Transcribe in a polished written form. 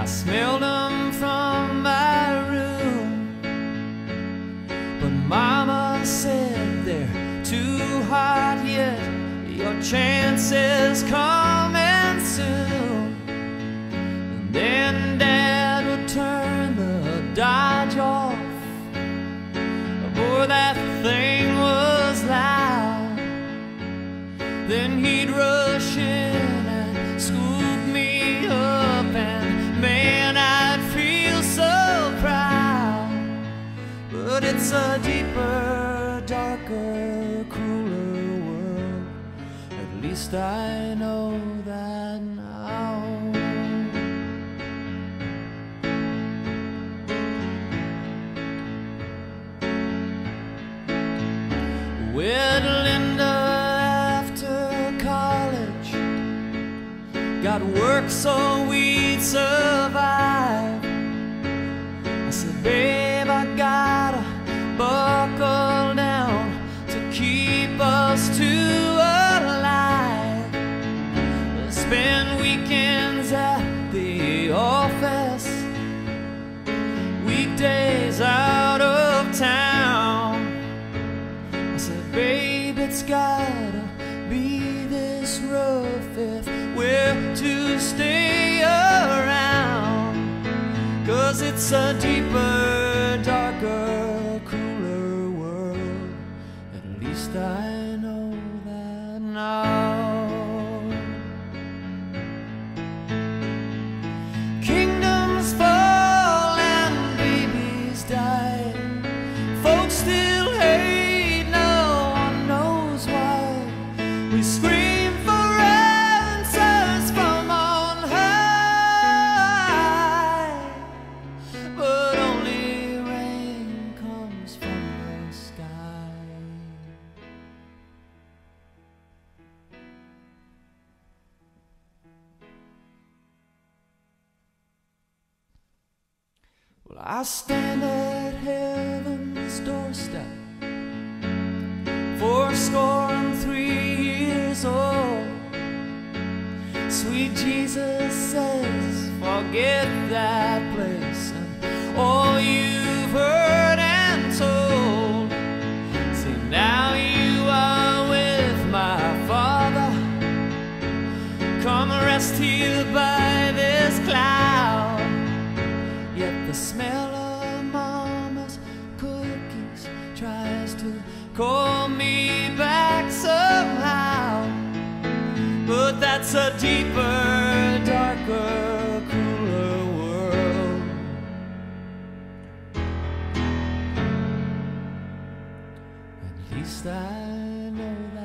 I smelled them from my room, but Mama said they're too hot yet, your chance is coming soon. And then Dad would turn the Dodge off. Boy, that thing was loud. Then he'd rush in and scoop me up, and man, I'd feel so proud. But it's a deeper, darker, crueler world. At least I know that now. With Linda after college, got work so we'd survive. I said, babe, I gotta buckle down to keep us two alive. Spend weekends at the office, weekdays out of town. I said, babe, it's gotta be this rough if we're to stay around. 'Cause it's a deeper, darker, crueler world. At least I know that now. Kingdoms fall and babies die. Folks still hate, no one knows why. We scream for answers from on high, but only rain comes from the sky. Well, I stand at heaven's doorstep, 83 years old. Sweet Jesus says, forget that place and all you've heard and told. See, now you are with my Father. Come rest here by this cloud. Yet the smell of Mama's cookies tries to call me back somehow. But that's a deeper, darker, crueler world. At least I know that.